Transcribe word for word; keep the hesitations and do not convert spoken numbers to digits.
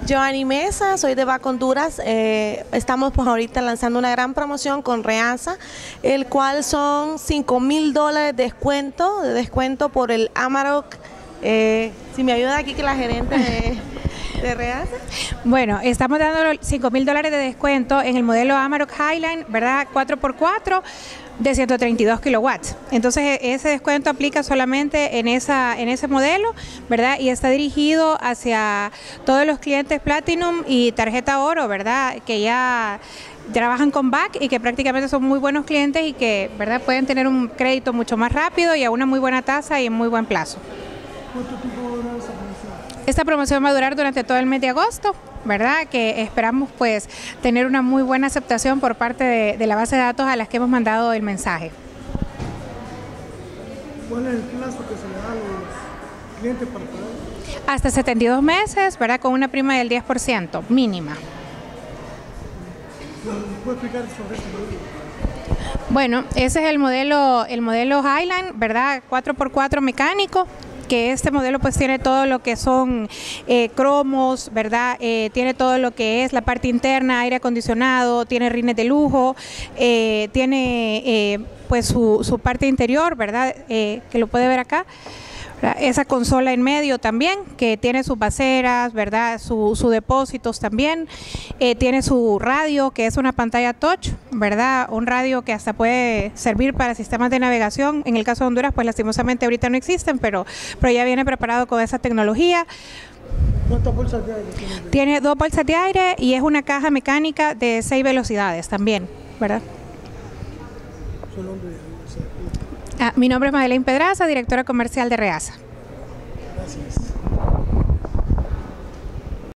Joanny Mesa, soy de Baco Honduras. Eh, estamos pues ahorita lanzando una gran promoción con Reasa, el cual son cinco mil dólares de descuento, de descuento por el Amarok. Eh, si me ayuda aquí que la gerente de, de Reasa. Bueno, estamos dando cinco mil dólares de descuento en el modelo Amarok Highline, ¿verdad? cuatro por cuatro de ciento treinta y dos kilowatts. Entonces ese descuento aplica solamente en esa en ese modelo, ¿verdad? Y está dirigido hacia todos los clientes Platinum y tarjeta oro, ¿verdad? Que ya trabajan con B A C y que prácticamente son muy buenos clientes y que, ¿verdad?, pueden tener un crédito mucho más rápido y a una muy buena tasa y en muy buen plazo. ¿Cuánto tiempo va a durar esa promoción? Esta promoción va a durar durante todo el mes de agosto, ¿verdad? Que esperamos pues tener una muy buena aceptación por parte de, de la base de datos a las que hemos mandado el mensaje. ¿Cuál es el plazo que se le da a los clientes para pagar? Hasta setenta y dos meses, ¿verdad? Con una prima del diez por ciento mínima. ¿Me puede explicar sobre este modelo? Bueno, ese es el modelo, el modelo Highline, ¿verdad? cuatro por cuatro mecánico, que este modelo pues tiene todo lo que son eh, cromos, ¿verdad? Eh, tiene todo lo que es la parte interna, aire acondicionado, tiene rines de lujo, eh, tiene eh, pues su, su parte interior, ¿verdad? Eh, que lo puede ver acá. Esa consola en medio también, que tiene sus baseras, ¿verdad? Sus su depósitos también. Eh, tiene su radio, que es una pantalla touch, ¿verdad? Un radio que hasta puede servir para sistemas de navegación. En el caso de Honduras, pues lastimosamente ahorita no existen, pero, pero ya viene preparado con esa tecnología. ¿Cuántas bolsas de aire tiene? Tiene dos bolsas de aire y es una caja mecánica de seis velocidades también, ¿verdad? Su nombre. Ah, mi nombre es Madeleine Pedraza, directora comercial de Reasa. Gracias.